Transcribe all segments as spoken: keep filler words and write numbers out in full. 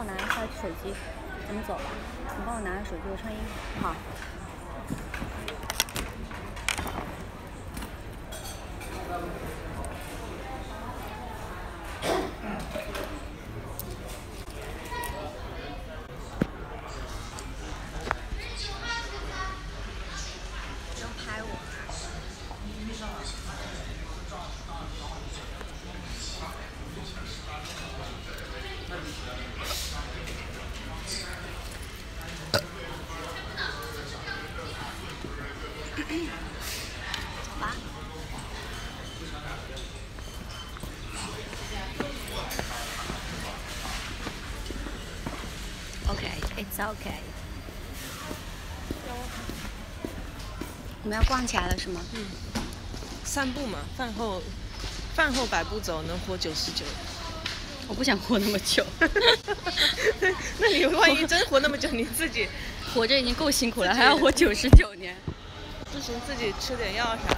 我拿一下手机，咱们走吧。你帮我拿着手机，我穿衣服。好。OK，it's OK。我们要逛起来了是吗？ 嗯。散步嘛，饭后，饭后百步走，能活九十九。 我不想活那么久。 那你万一真活那么久，你自己活着已经够辛苦了，还要活九十九年。 不行，自己吃点药啥的。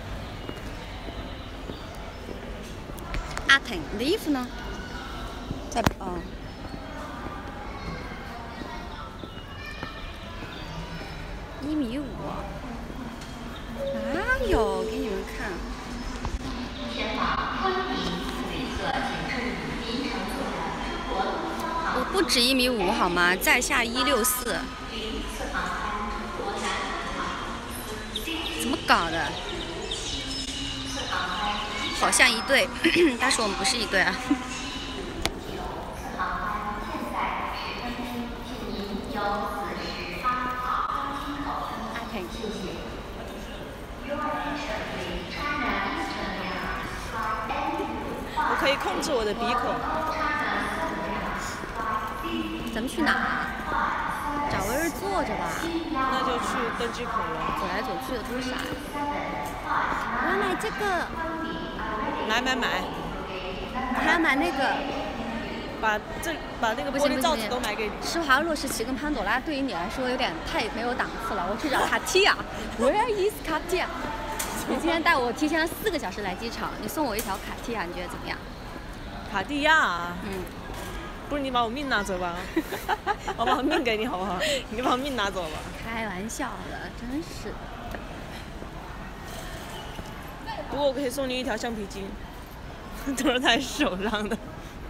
阿腾，你的衣服呢？在哦。一米五。哪有？给你们看。我不止一米五好吗？在下一六四。怎么搞的？好像一对，但是我们不是一对啊。 我可以控制我的鼻孔。 咱们去哪儿？找个人坐着吧。 那就去登机口了。 走来走去的多傻。我要买这个。 买买买。 我还要买那个。 把这把那个玻璃罩子都买给你。 施华洛世奇跟潘朵拉对于你来说有点太没有档次了。我去找卡地亚。Where is Katia？ 你今天带我提前了四个小时来机场，你送我一条卡地亚，你觉得怎么样？ 卡地亚啊？ 嗯。 不是你把我命拿走吧？我把命给你好不好？你把我命拿走吧。 开玩笑的，真是。 不过我可以送你一条橡皮筋，都是在手上的。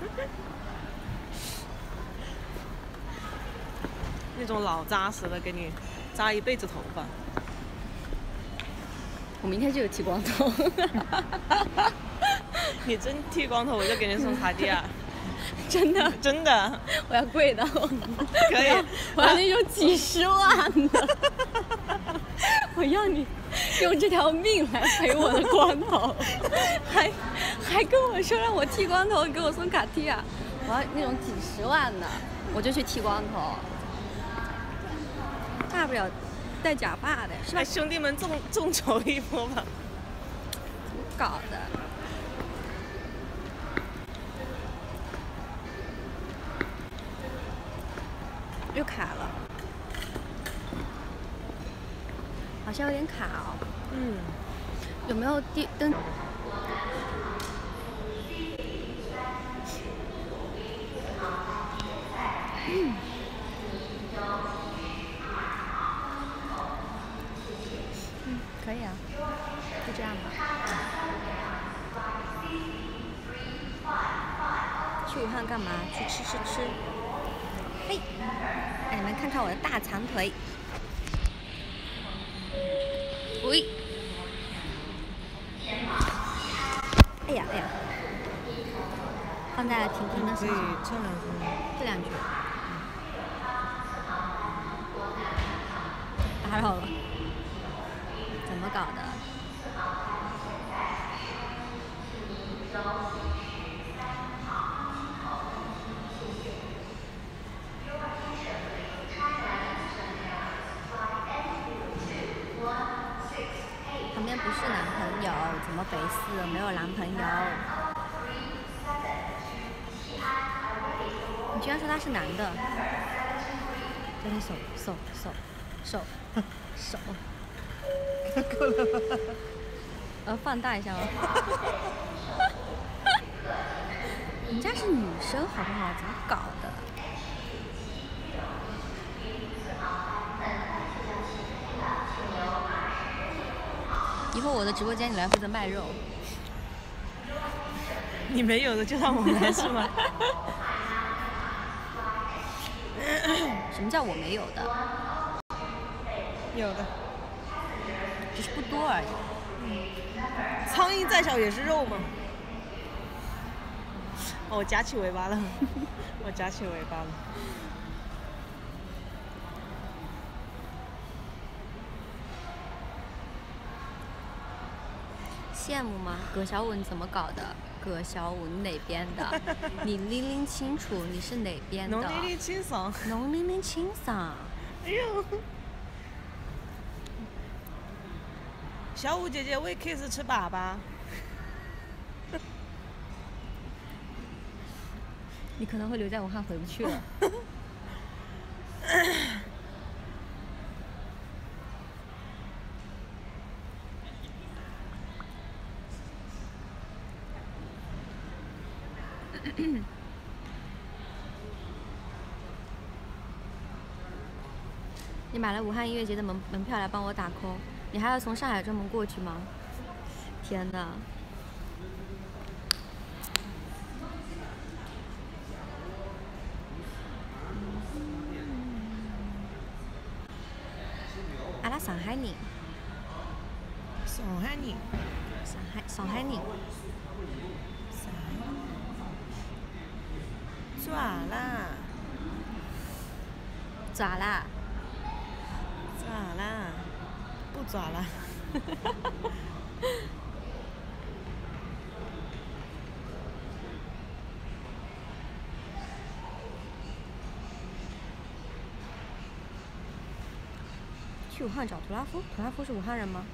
那种老扎实的，给你扎一辈子头发。 我明天就有剃光头。 你真剃光头，我就给你送卡地亚。 真的真的， 我要贵的。 可以， 我要那种几十万的。我要你用这条命来赔我的光头，还还跟我说让我剃光头，给我送卡地亚。我要那种几十万的，我就去剃光头。大不了戴假发的，是吧？ 兄弟们众众筹一波吧。 怎么搞的？又卡了，好像有点卡哦。 嗯。 有没有地灯？嗯。嗯，可以啊，就这样吧。去武汉干嘛？去吃吃吃。嘿，让你们看看我的大长腿。喂。哎呀哎呀，放在婷婷的身上。 可以唱两句吗？ 这两句。打扰了。怎么搞的？旁边不是男朋友，怎么回事？没有男朋友。你居然说他是男的？这是手手手手手。 够了吧？ 呃，放大一下吗？人家是女生好不好？怎么搞的？ 以后我的直播间你来负责卖肉。 你没有的就让我来是吗？ 什么叫我没有的？ 有的， 只是不多而已。 嗯，苍蝇再小也是肉嘛。哦，我夹起尾巴了，我夹起尾巴了。 羡慕吗？葛小五你怎么搞的？葛小五你哪边的？你拎拎清楚你是哪边的？ 侬拎拎清爽。 侬拎拎清爽。 哎呦！小五姐姐喂 kiss 吃粑粑。 你可能会留在武汉回不去了。你买了武汉音乐节的门门票来帮我打 call， 你还要从上海专门过去吗？天哪！阿拉上海人。 上海人。 上海上海人。 抓啦！ 抓啦！ 抓啦！不抓啦！ 去武汉找图拉夫，图拉夫是武汉人吗？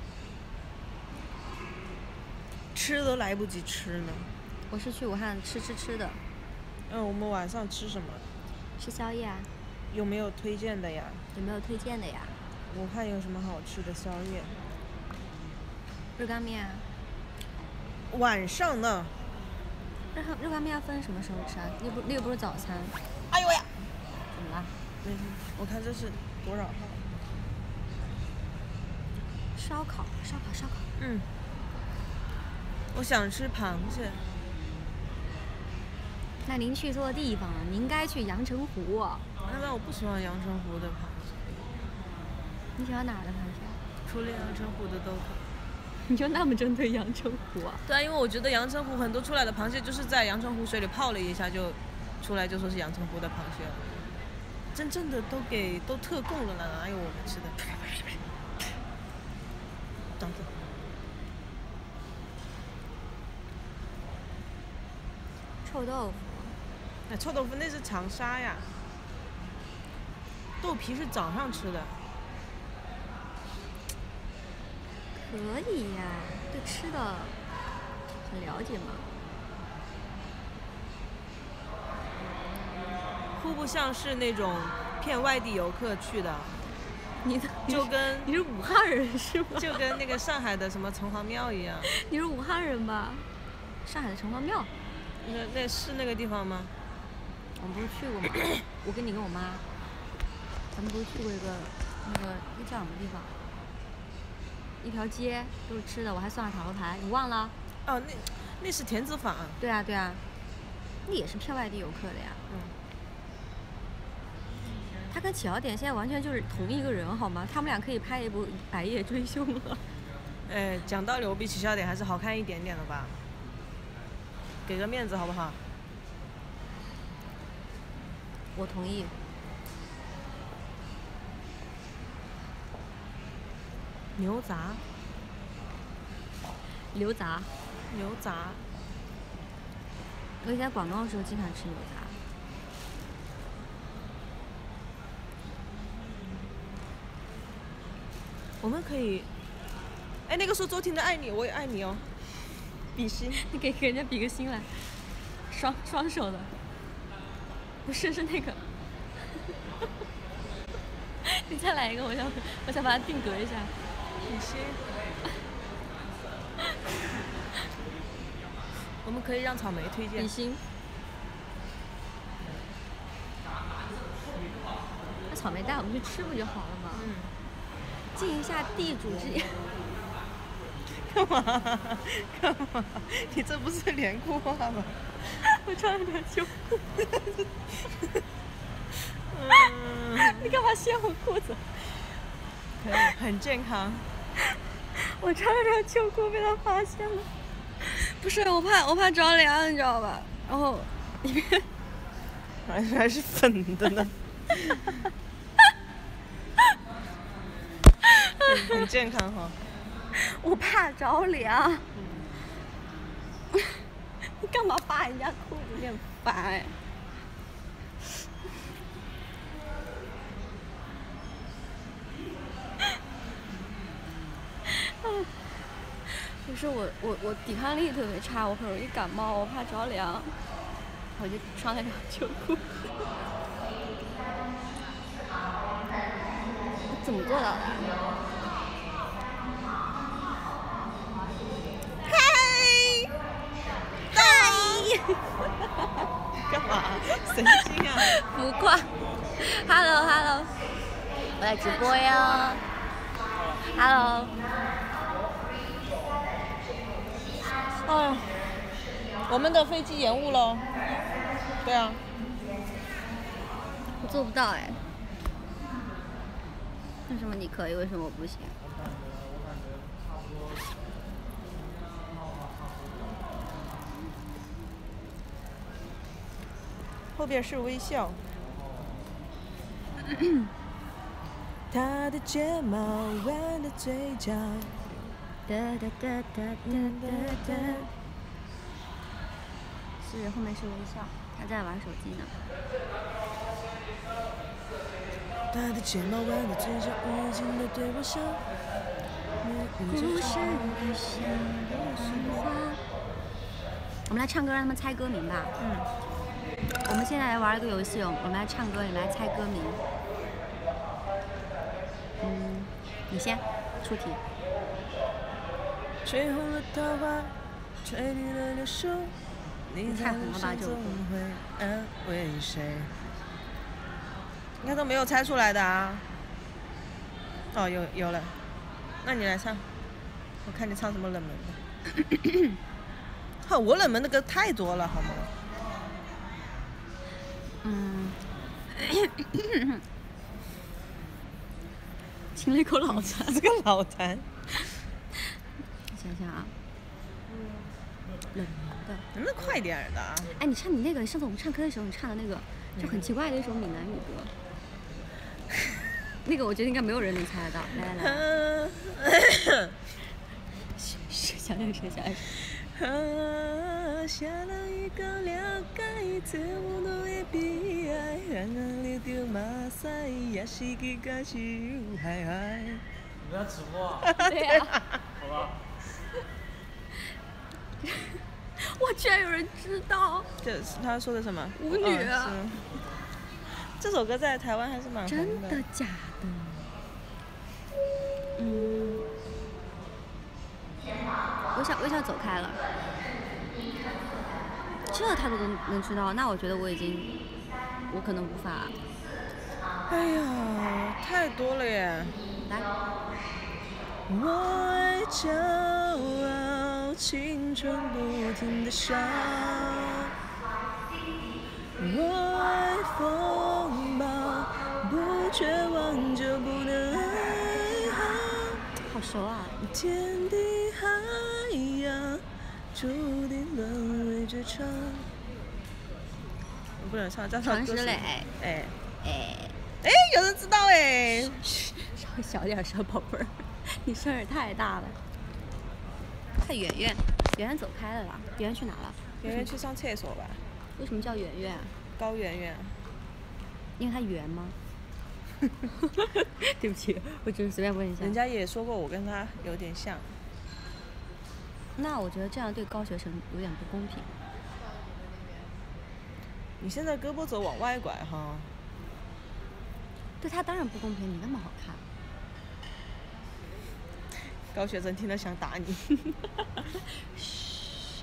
吃都来不及吃呢。 我是去武汉吃吃吃的。 嗯，我们晚上吃什么？ 吃宵夜啊。 有没有推荐的呀？ 有没有推荐的呀？ 武汉有什么好吃的宵夜？ 热干面啊。 晚上呢？ 热干热干面要分什么时候吃啊？那不那个不是早餐。 哎呦呀！ 怎么了？ 没事，我看这是多少号？ 烧烤，烧烤，烧烤。 嗯。我想吃螃蟹。 那您去错地方了，您该去阳澄湖。 那边我不喜欢阳澄湖的螃蟹。 你喜欢哪儿的螃蟹？ 除了阳澄湖的都可以。 你就那么针对阳澄湖啊？ 对啊，因为我觉得阳澄湖很多出来的螃蟹就是在阳澄湖水里泡了一下就出来，就说是阳澄湖的螃蟹了。真正的都给都特供了呢，哪有我们吃的？等等。 臭豆腐。 那臭豆腐那是长沙呀。豆皮是早上吃的。 可以呀，对吃的很了解嘛。 户部像是那种骗外地游客去的。 你的就跟你是武汉人是吗？ 就跟那个上海的什么城隍庙一样。 你是武汉人吧？上海的城隍庙。 那那是那个地方吗？ 我们不是去过吗？我跟你跟我妈，咱们不是去过一个那个那叫什么地方？一条街都是吃的，我还算了塔罗牌，你忘了？ 哦，那那是田子坊。 对啊对啊，那也是骗外地游客的呀。 嗯。 他跟起跑点现在完全就是同一个人，好吗？他们俩可以拍一部《白夜追凶》了。 哎，讲道理，我比起跑点还是好看一点点的吧。给个面子好不好？ 我同意。 牛杂。 牛杂。 牛杂。 我以前在广东的时候经常吃牛杂。 我们可以，哎，那个说周婷的爱你，我也爱你哦。比心。 你给给人家比个心来，双双手的。不是，是那个。你再来一个，我想我想把它定格一下。 比心。我们可以让草莓推荐。 比心。那草莓带我们去吃不就好了吗？ 嗯。 尽一下地主之谊。 干嘛？干嘛？你这不是连裤袜吗？ 我穿了条秋裤。 嗯， 你干嘛掀我裤子？ 可以，很健康。 我穿了条秋裤被他发现了。不是，我怕我怕着凉，你知道吧？然后里面还还是粉的呢。很, 很健康哈。 我怕着凉。嗯、你干嘛扒人家裤子？有点烦哎。不是我我我抵抗力特别差，我很容易感冒，我怕着凉，我就穿了条秋裤。我怎么做到的？嗨嗨！ 干嘛？神经啊！ 浮夸。Hello Hello， 我在直播哟。Hello。 哎，我们的飞机延误了。对啊。 我做不到哎。为什么你可以？为什么我不行？ 后边是微笑。他的睫毛弯的嘴角。 哒哒哒哒哒哒哒。是后面是微笑，他在玩手机呢。 他的睫毛弯的嘴角，无尽的对我笑。 故事里像花。我们来唱歌，让他们猜歌名吧。 嗯。 我们现在来玩一个游戏，我们来唱歌，你们来猜歌名。嗯，你先出题。 吹红了桃花，吹绿了柳树，你在路上总会安慰谁？应该都没有猜出来的啊。哦，有有了，那你来唱，我看你唱什么冷门的。哈，我冷门的歌太多了，好吗？ 嗯。清了一口老痰。 这个老痰。 想想啊，冷门的， 能不能快点的、啊？ 哎，你唱你那个上次我们唱歌的时候，你唱的那个就很奇怪的一首闽南语歌，那个我觉得应该没有人能猜得到。来来来，想想谁想想。下了一个了解，这么多的悲哀，让人流着马赛，也是几个是海海。 你们要直播啊？ 对呀、 啊。好吧。 哇，居然有人知道！ 这是他说的什么？ 舞女啊、 哦！这首歌在台湾还是蛮红的。 真的假的？嗯。微笑微笑走开了。这他都能知道，那我觉得我已经，我可能无法。 哎呀，太多了耶！ 来。 我爱骄傲，青春不停地笑。我爱风暴，不绝望就不能爱好。 好熟啊！ 天地海洋，注定沦为这场。我不能唱，叫常石磊。 哎哎哎，有人知道哎！ 稍微小点声，宝贝儿。你声儿太大了。看圆圆，圆圆走开了啦。圆圆去哪了？ 圆圆去上厕所吧。 为什么叫圆圆？ 高圆圆。 因为它圆吗？对不起，我只是随便问一下。 人家也说过我跟他有点像。 那我觉得这样对高学生有点不公平。 你现在胳膊肘往外拐哈。 对他当然不公平，你那么好看。 高学生听了想打你。 嘘。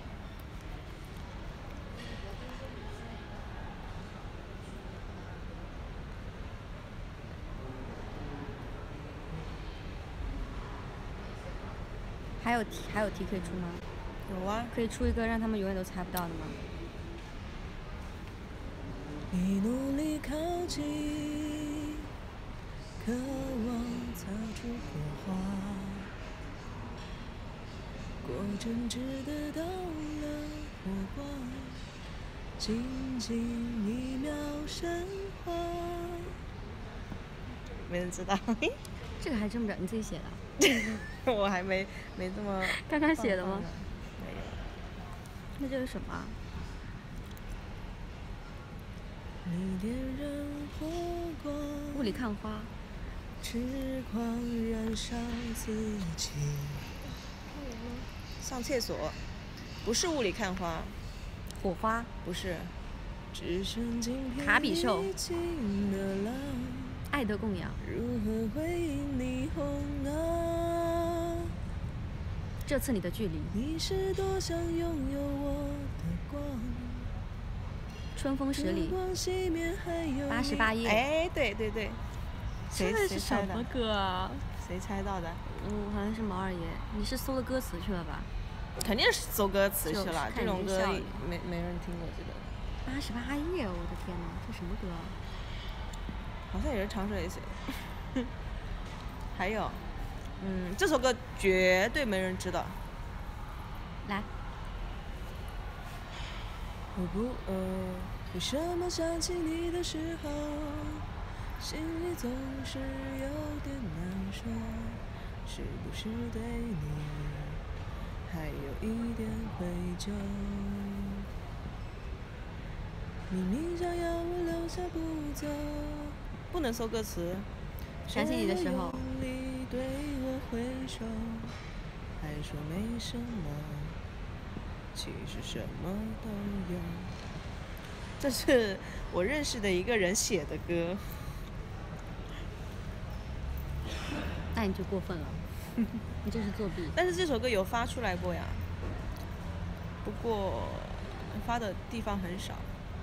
还有有题还有题可以出吗？ 有啊， 可以出一个让他们永远都猜不到的吗？ 你努力靠近，渴望擦出火花，果真只得到了火花，仅仅一秒神话。没人知道。 这个还真不知道，你自己写的？ 我还没没这么刚刚写的吗？ 没有。 那这是什么？ 你点燃火光， 雾里看花。 痴狂燃烧自己。上厕所，不是雾里看花。 火花不是。只剩今片卡比兽。 的浪， 爱的供养。 如何回应霓虹啊？ 这次你的距离。 你是多想拥有我的光。 春风十里。八十八页。 哎，对对对。 这是什么歌啊？ 谁猜到的？ 嗯，好像是毛二爷。你是搜的歌词去了吧？ 肯定是搜歌词去了，这种歌没没人听过这个。 八十八页，我的天哪，这什么歌啊？ 好像也是长水写。还有，嗯，这首歌绝对没人知道。 来。 我不呃，为什么想起你的时候，心里总是有点难受，是不是对你还有一点愧疚？明明想要我留下不走，不能搜歌词。 想起你的时候， 对我挥手，还说没什么，其实什么都有。这是我认识的一个人写的歌。 那你就过分了，你这是作弊。 但是这首歌有发出来过呀，不过发的地方很少。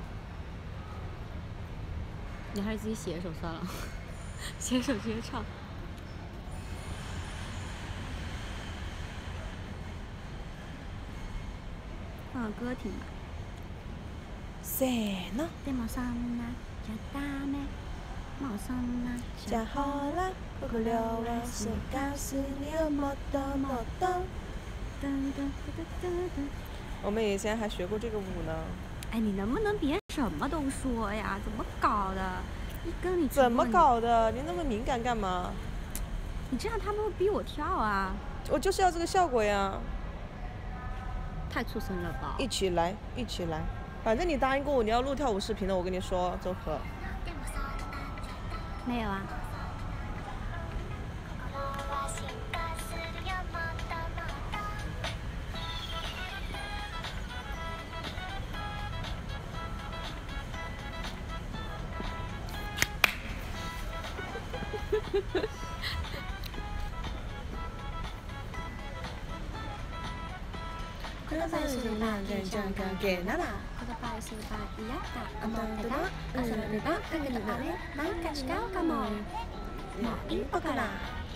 你还是自己写一首算了，写一首直接唱。放个歌听吧。 せーの。 でもそんなじゃダメ。もうそんなじゃほらここはすかすにをもっともっと。我们以前还学过这个舞呢。 哎，你能不能别什么都说呀？怎么搞的？一跟你怎么搞的？你那么敏感干嘛？ 你这样他们会逼我跳啊！ 我就是要这个效果呀！ 太畜生了吧！ 一起来，一起来！反正你答应过我，你要录跳舞视频的，我跟你说，周可。 没有啊。この場所では現状関係ならこの場所は嫌だ思ってた遊べばだけどあれなんか違うかももういいのかな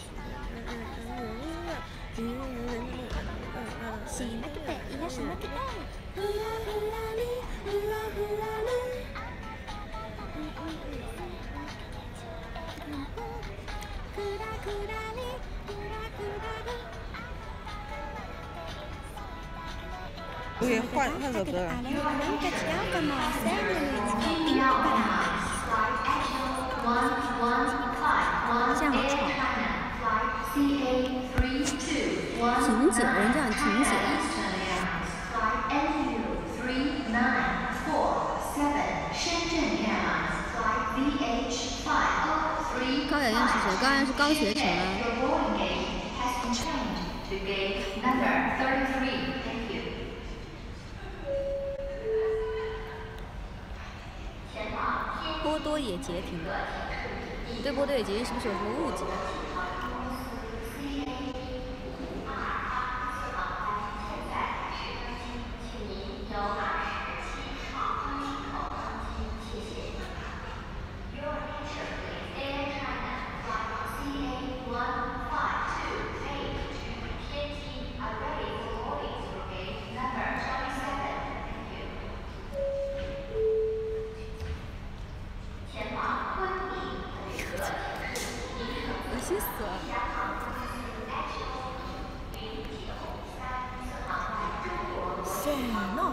しなくていやしなくてふらふらりふらふらりくらくらりくらくらり我也换换首歌了。 这样好吵。停止，人叫你停止。高雅燕是谁？高雅燕是高学成啊。波多野结停。你对波多野结衣是不是有什么误解？ 哦。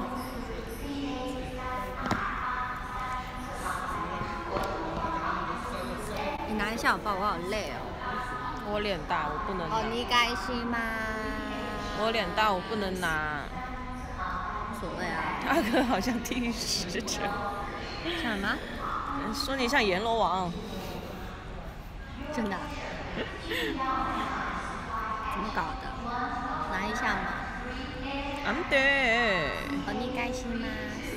你拿一下我抱，我好累哦。 我脸大，我不能拿。 お願いします。 我脸大，我不能拿。 无所谓啊。 阿哥好像地狱使者。 像什么？ 说你像阎罗王。 真的、啊？怎么搞的？拿一下嘛。 あんて。 お願いします。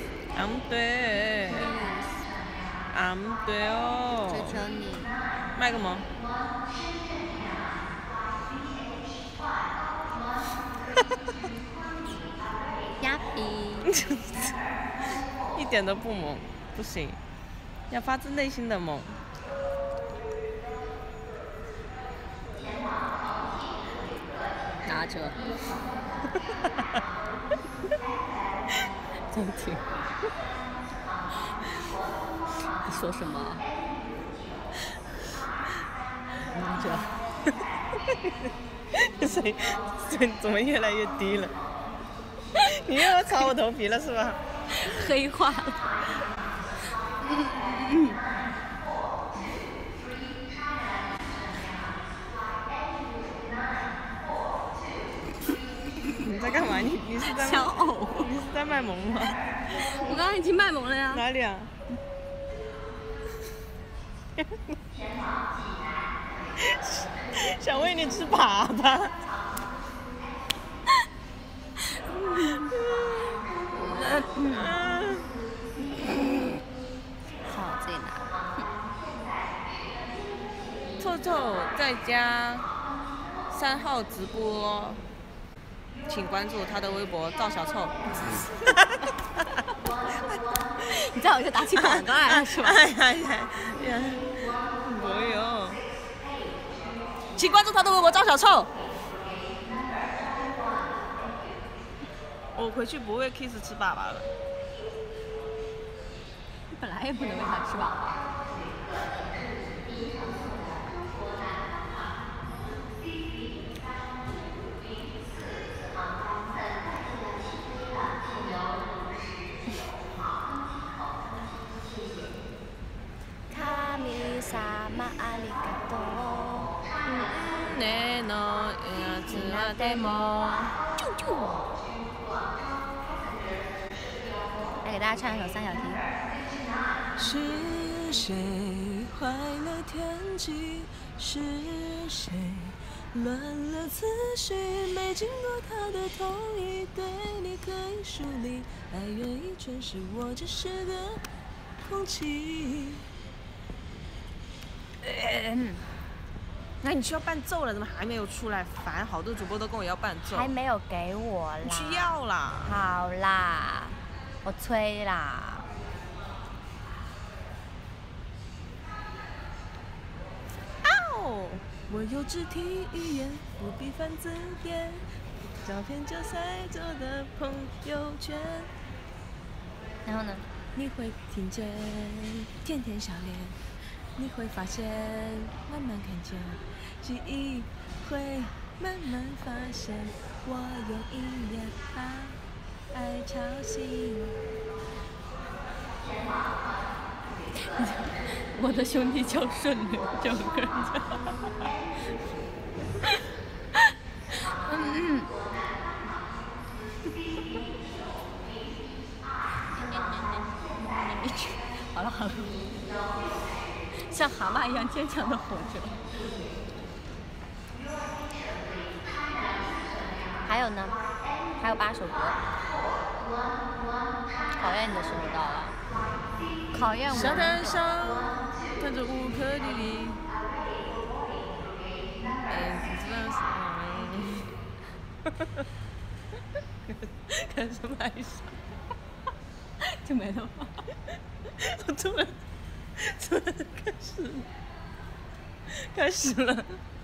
あんて。あんて哦。 求求你。 卖个萌。 呀比。 一点都不萌，不行，要发自内心的萌。 拿着。暂停。你说什么？拿着。 谁？谁怎么越来越低了？你又要擦我头皮了是吧？ 黑化了。 你在干嘛？你你是在想呕？ 你是在卖萌吗？ 我刚刚已经卖萌了呀。 哪里啊？想喂你吃粑粑。 好，自己拿。 臭臭在家三号直播，请关注他的微博赵小臭。 你这样我就打起广告来了是吧？ 哎呀呀呀！没有，请关注他的微博赵小臭。我回去不喂 Kiss 吃粑粑了。 你本来也不能喂它吃粑粑。神様ありがとう。 ねのやつはでも。 啾啾。来给大家唱一首《三角题》。 是谁坏了天机？是谁乱了次序？没经过他的同意，对你可以疏离，爱愿意全是我只是个空气。嗯，那你需要伴奏了，怎么还没有出来？烦，好多主播都跟我要伴奏。 还没有给我啦。 你去要啦。 好啦，我催啦。 哦，我有肢体语言，不必翻字典，照片就塞着的朋友圈。 然后呢？ 你会听见甜甜笑脸。你会发现，慢慢看见，记忆会慢慢发现，我用音乐把爱吵醒。 我的兄弟叫顺流，整个人叫。嗯。好了好了。像蛤蟆一样坚强的活着。还有呢？还有八首歌。考验你的时候到了。考验我。 沙滩上弹着乌克丽丽。干什么来着？ 就没了吗？ 我突然。突然开始了，开始了。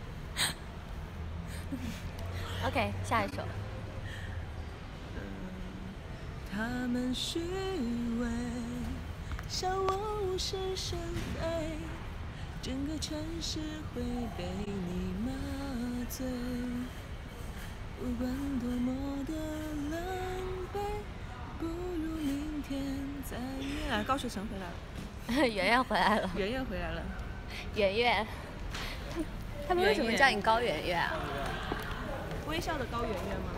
OK， 下一首。 他们虚伪，笑我无事生非，整个城市会被你麻醉。不管多么的狼狈， 高雪晨回来了， 圆圆回来了， 圆圆回来了， 圆圆，他们为什么叫你高圆圆啊？ 微笑的高圆圆吗？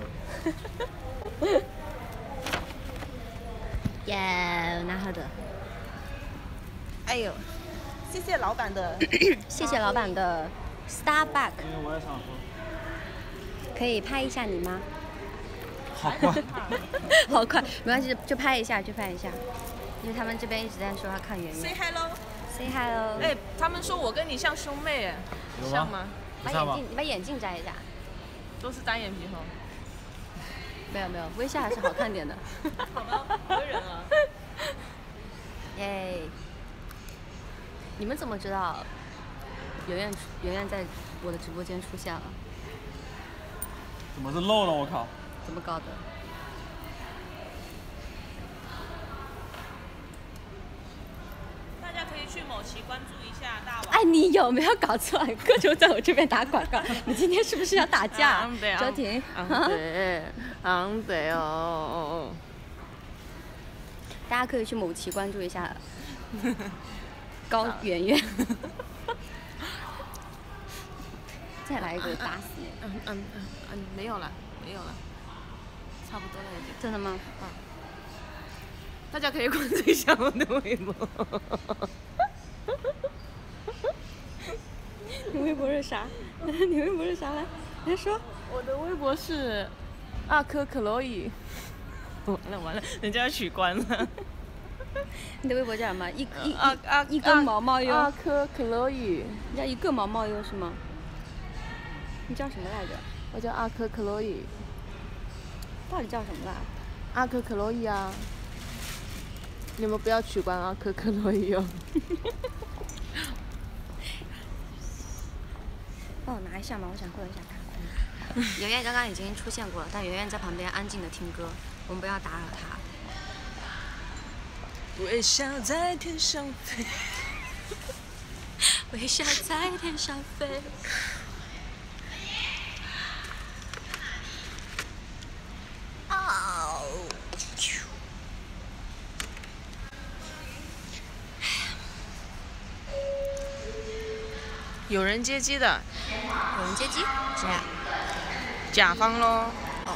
耶，拿好的。 哎呦，谢谢老板的， 谢谢老板的 Starbucks。 因为我也想喝。 可以拍一下你吗？ 好快。 好快，没关系，就拍一下，就拍一下。因为他们这边一直在说要看圆圆。 Say hello。 Say hello。 哎，他们说我跟你像兄妹，哎，像吗？ 把眼镜，你把眼镜摘一下。 都是单眼皮哈。 没有没有，微笑还是好看点的。 好吧，不会忍啊。 耶！你们怎么知道圆圆圆圆在我的直播间出现了？ 怎么是漏了？我靠！ 怎么搞的？ 大家可以去某奇关注一下大王。 哎，你有没有搞错？各种在我这边打广告，你今天是不是要打架？周婷， 对，昂对哦。 大家可以去某奇关注一下高圆圆。再来一个，打死你！ 嗯嗯嗯嗯，没有了，没有了，差不多了已经。 真的吗？ 嗯。大家可以关注一下我的微博。 你微博是啥？你微博是啥来？来说。 我的微博是阿珂克洛伊。完了完了，人家要取关了。 你的微博叫什么？一一啊啊一根毛毛哟。 阿珂克洛伊。 你叫一个毛毛哟是吗？你叫什么来着？ 我叫阿珂克洛伊。 到底叫什么啦？ 阿珂克洛伊啊！你们不要取关阿珂克洛伊哦。 帮我拿一下嘛，我想喝一下咖啡。圆圆刚刚已经出现过了，但圆圆在旁边安静的听歌，我们不要打扰她。 微笑在天上飞， 微笑在天上飞。哦。 有人接机的。 有人接机？谁啊？ 甲方咯。 哦。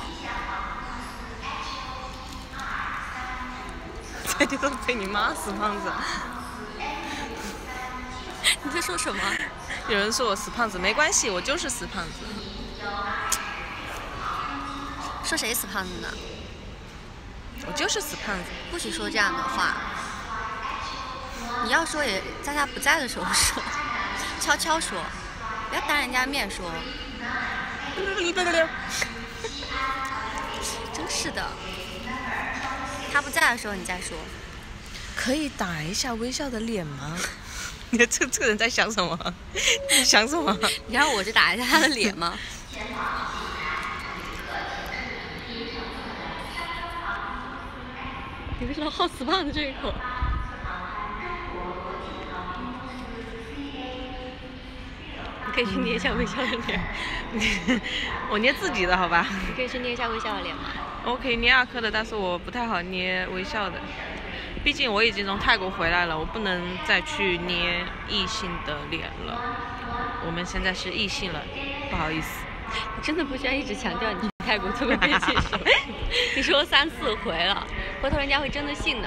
在地上被你骂死胖子。 你在说什么？ 有人说我死胖子，没关系，我就是死胖子。 说谁死胖子呢？ 我就是死胖子。 不许说这样的话。你要说也在他不在的时候说，悄悄说，不要当人家面说。真是的。他不在的时候你再说。 可以打一下微笑的脸吗？你看这这个人在想什么？你想什么？ 你让我去打一下他的脸吗？你为什么好死胖子这一口？你可以去捏一下微笑的脸。 我捏自己的好吧？ 你可以去捏一下微笑的脸吗？ 我可以捏阿珂的，但是我不太好捏微笑的。毕竟我已经从泰国回来了，我不能再去捏异性的脸了。我们现在是异性了，不好意思。 你真的不需要一直强调你去泰国做过变性手术，你说三四回了，回头人家会真的信的。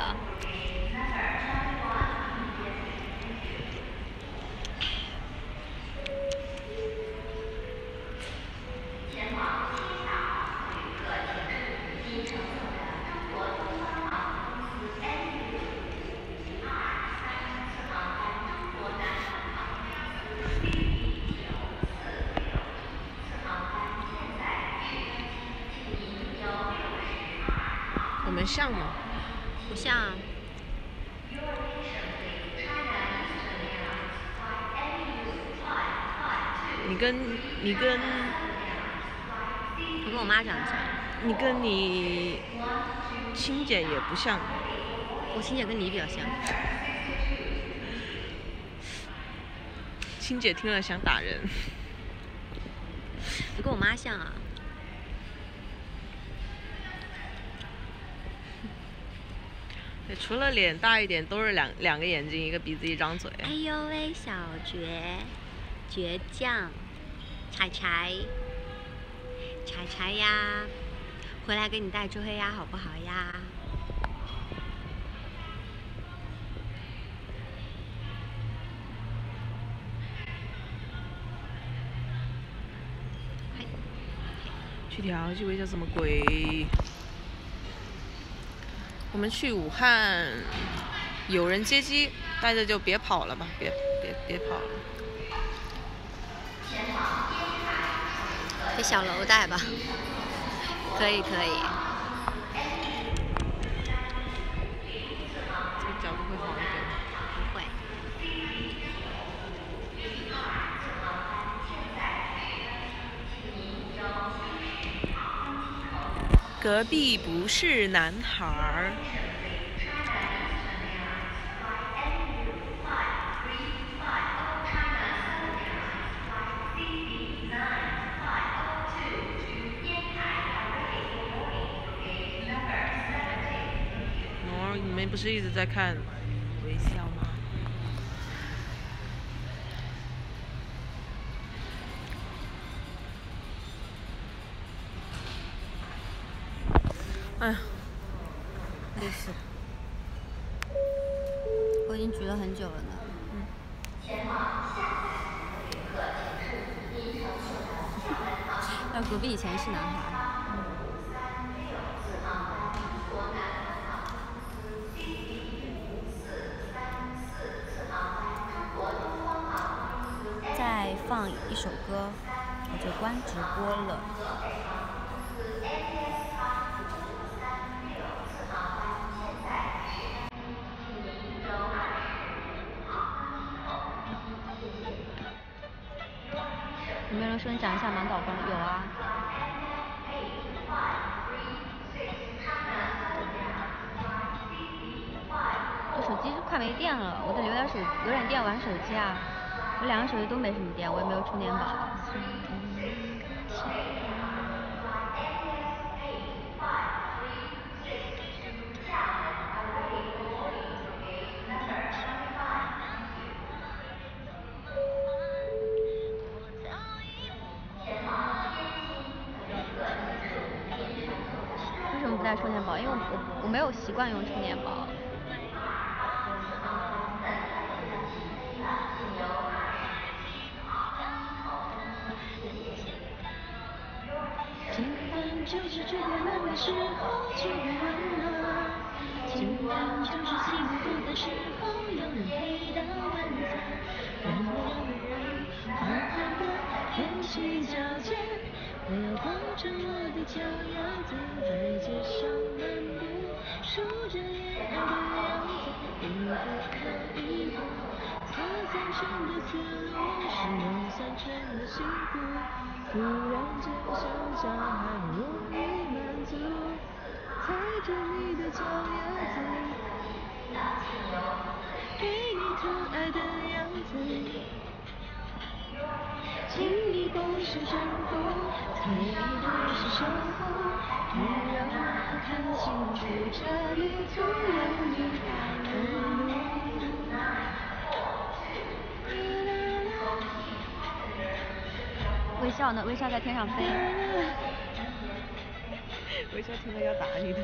我们像吗？ 不像啊。 你跟你跟我跟我妈长得像。 你跟你亲姐也不像。 我亲姐跟你比较像。 亲姐听了想打人。 你跟我妈像啊。 对，除了脸大一点，都是两两个眼睛，一个鼻子，一张嘴。 哎呦喂，小倔倔强，柴柴柴柴呀，回来给你带周黑鸭好不好呀？ 去调剂为叫什么鬼？我们去武汉，有人接机，大家就别跑了吧，别别别跑了。 给小楼带吧，可以可以。 这个角度会好一点。 不会。 隔壁不是男孩儿。哦，你们不是一直在看微笑吗？哎呀，累死了。 我已经举了很久了呢。 嗯。 那隔壁以前是男孩。再放一首歌，我就关直播了。有没有人说你讲一下满岛光？有啊。我手机快没电了，我得留点手留点电玩手机啊。我两个手机都没什么电，我也没有充电宝。为什么不带充电宝？因为我我我没有习惯用充电宝。简单就是最温暖的时候就被温暖，简单就是幸福的时候有人陪到晚餐，让两个人缓缓的踮起脚尖，不要光着我的脚丫子在街上漫步，数着恋爱的样子，一步看一步，左三圈的思路是右三圈的幸福，突然间想想还容易满足，踩着你的脚丫子，给你可爱的样子，请你不是征服，才艺不是守护，别让我看清楚这旅途有你的路。微笑呢？微笑在天上飞。 微笑听了要打你的。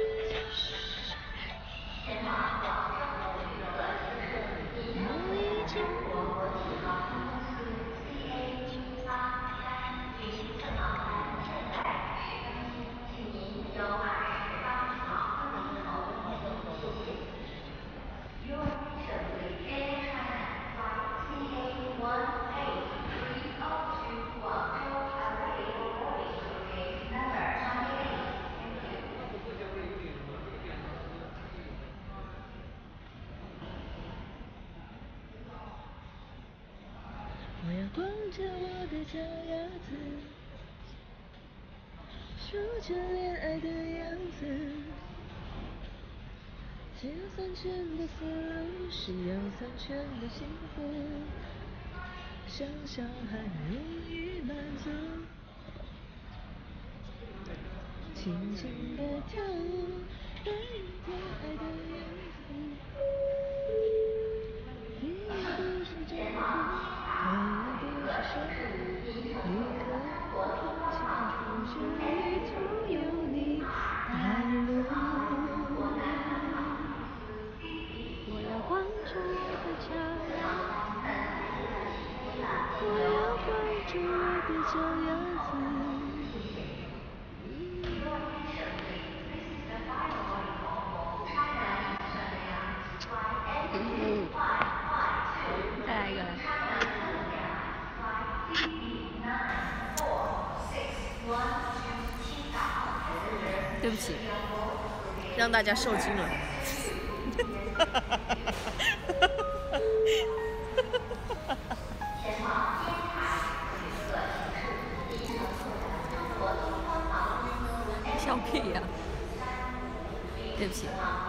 我要光着我的脚丫子，数着恋爱的样子，左三圈的思路是右三圈的幸福，想想还容易满足，轻轻的跳舞，带你可爱的样这样子。 嗯，再来一个。对不起， 让大家受惊了。 笑屁呀、啊！对不起，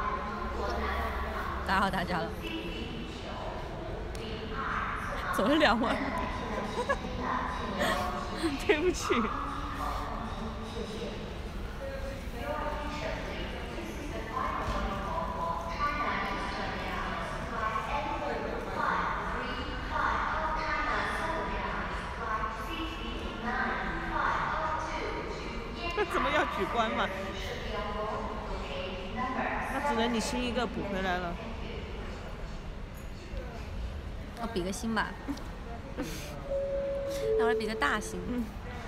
打扰大家了。走了两弯。 对不起。怎么要举关嘛？那只能你新一个补回来了。 我比个心吧。那我来比个大心。 嗯。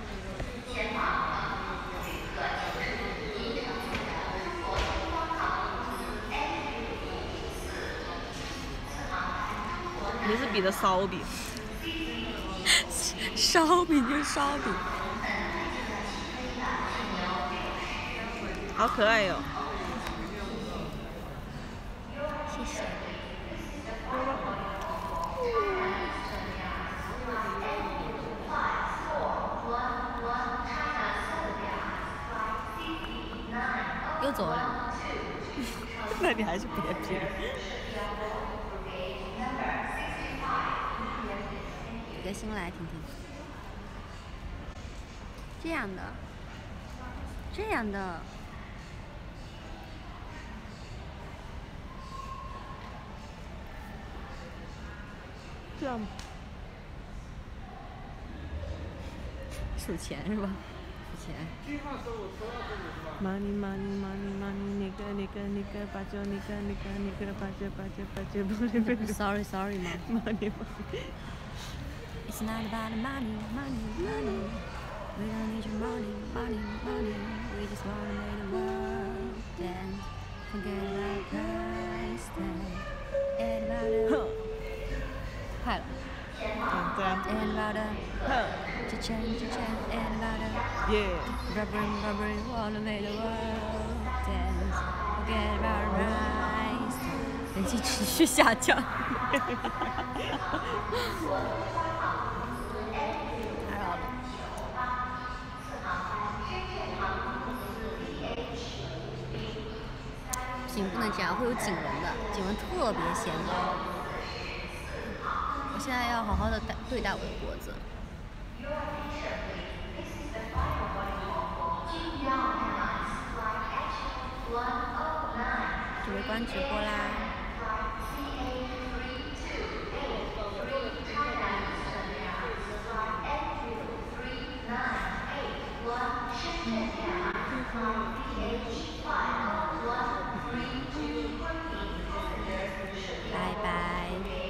你是比的烧饼。 烧饼就烧饼。 好可爱哟、哦！ 谢谢。又走了。 那你还是别比。 比个心来听听。这样的，这样的。 这样。 数钱是吧？数钱。 money money money money 那个那个那个八九那个那个那个八九八九八九不对不对。 Sorry sorry 吗 ？money money。 It's not about money money money. We don't need your money money money. We just wanna make the world dance. Forget about price tag. And about the. 快了。 嗯，对啊。 And about the. 哼。 就圈就圈 and about the. Yeah. Rubber rubber wanna make the world dance. Forget about price tag. 人气持续下降。不行，不能这样，会有颈纹的，颈纹特别显眼。我现在要好好的对待我的脖子。准备关直播啦！拜拜。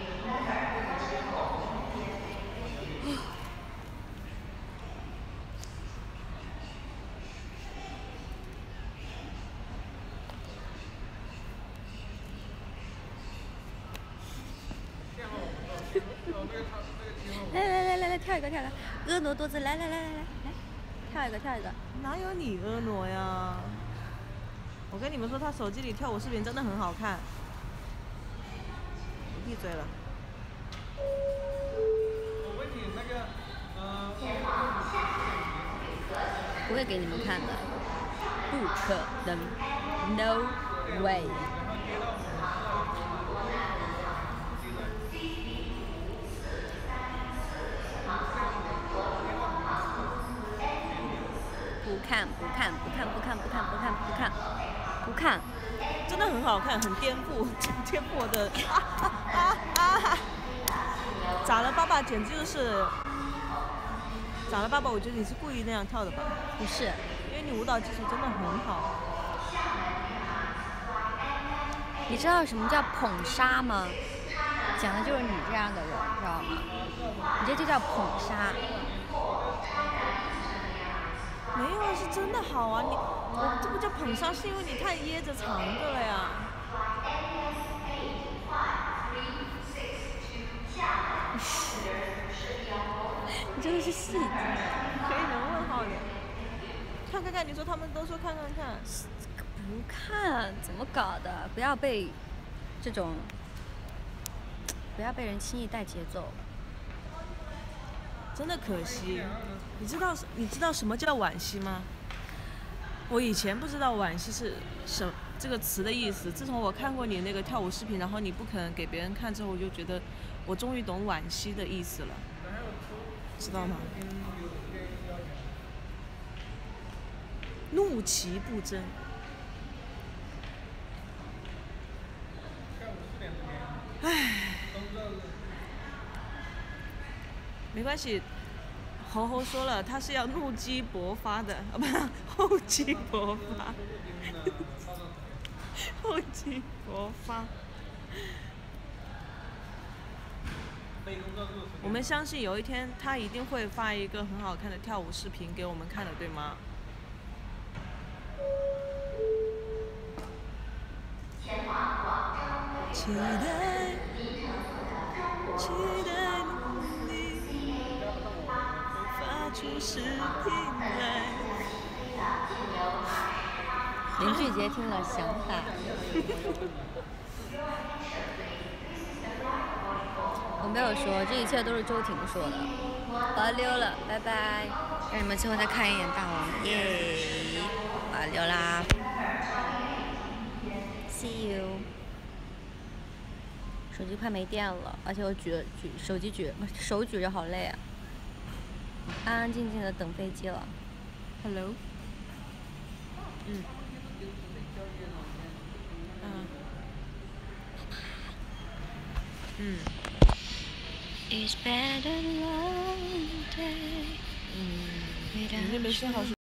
来来来来来，跳一个跳一个，婀娜多姿，来来来来来来，跳一个跳一个。 哪有你婀娜呀？我跟你们说，他手机里跳舞视频真的很好看。闭嘴了。 我问你那个，呃， 不会给你们看的，不可能 ，No way。不看不看不看不看不看不看不看不看， 真的很好看，很颠覆，颠覆我的。啊啊啊！咋了，爸爸？简直就是。咋了，爸爸？我觉得你是故意那样跳的吧？ 不是， 因为你舞蹈基础真的很好。 你知道什么叫捧杀吗？讲的就是你这样的人，知道吗？你这就叫捧杀。 没有啊，是真的好啊！你我这不叫捧杀，是因为你太掖着藏着了呀。 你真的是细节， 黑人问号脸。看看看，你说他们都说看看看。 不看怎么搞的？不要被这种，不要被人轻易带节奏。 真的可惜，你知道你知道什么叫惋惜吗？我以前不知道惋惜是什这个词的意思，自从我看过你那个跳舞视频，然后你不肯给别人看之后，我就觉得我终于懂惋惜的意思了，知道吗？怒其不争。唉，没关系。猴猴说了，他是要怒击勃发的，啊不，厚积薄发，厚积薄发。我们相信有一天他一定会发一个很好看的跳舞视频给我们看的，对吗？期待，期待努力，发出视频来。 林俊杰听了想法。我没有说，这一切都是周婷说的。我要溜了，拜拜。让你们最后再看一眼大王，耶！我要溜啦 ，See you。手机快没电了，而且我举举手机举手举着好累啊。安安静静的等飞机了。Hello。 嗯。嗯。嗯。嗯。你那边信号是？